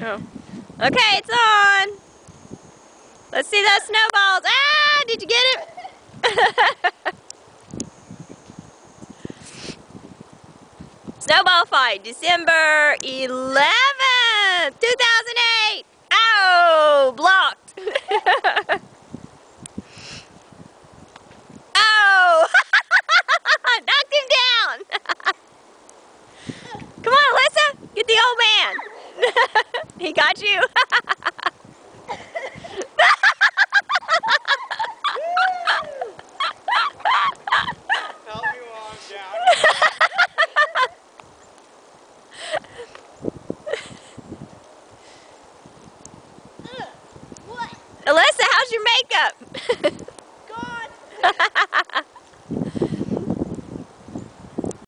Oh. Okay, it's on. Let's see those snowballs. Ah, did you get it? Snowball fight, December 11th, 2008. Oh, blocked.